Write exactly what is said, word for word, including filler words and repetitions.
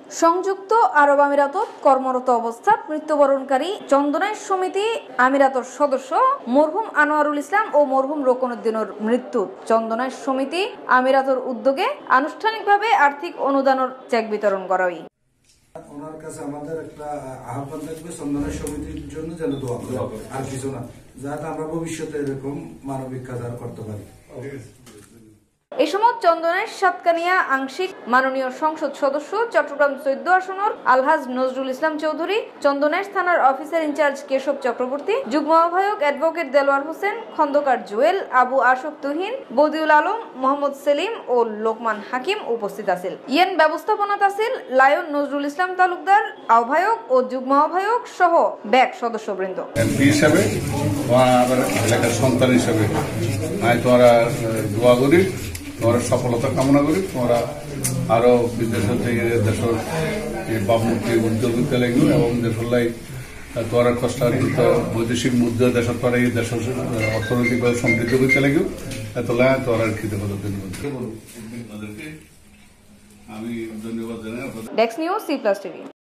সংযুক্ত আরব আমিরাতত কর্মরত অবস্থাত মৃত্যুবরণকারী চন্দনাইশ সমিতি আমিরাতর সদস্য মরহুম আনোয়ারুল ইসলাম ও মরহুম রোকনুদ্দিনের মৃত্যু চন্দনাইশ সমিতি আমিরাতর উদ্যোগে আনুষ্ঠানিকভাবে আর্থিক অনুদানের চেক বিতরণ করা হয়। ওনার কাছে আমাদের একটা আহ্বান থাকবে চন্দনাইশ সমিতির জন্য যেন দোয়া করে, আর কিছু না, যাতে আমরা ভবিষ্যতে এরকম মানবিক কাজ আর করতে পারি। এই সময় চন্দনাইশ সাতকানিয়া আংশিক মাননীয় সংসদ সদস্য চট্টগ্রাম চৌদ্দ আসনের আলহাজ নজরুল ইসলাম চৌধুরী, চন্দনাইশ থানার অফিসার ইনচার্জ কেশব চক্রবর্তী, যুগ্ম আহ্বায়ক অ্যাডভোকেট দেলোয়ার হোসেন, খন্দকার জুয়েল, আবু আশক তুহিন, বদিউল আলম, মোহাম্মদ সেলিম ও লোকমান হাকিম উপস্থিত আছেন। ইয়েন ব্যবস্থাপনাত আছেন লায়ন নজরুল ইসলাম তালুকদার আহ্বায়ক ও যুগ্ম আহ্বায়ক সহ ব্যাক সদস্যবৃন্দ। এমপি হিসাবে এলাকার সন্তান হিসাবে তোমরা দোয়া করি, তোমরা সফলতা কামনা করি, তোমরা আরো বিদেশ থেকে দেশের বাবমুখী উদ্যোগ দিতে লাগবে এবং দেশের তোমরা কষ্টার্জিত বৈদেশিক মুদ্রা দেশের তোরা এই দেশের অর্থনৈতিকভাবে সমৃদ্ধ করতে লাগবে, এত লা তোমরা কৃতজ্ঞতা ধন্যবাদ। আমি ধন্যবাদ জানাই। Desk news C plus TV.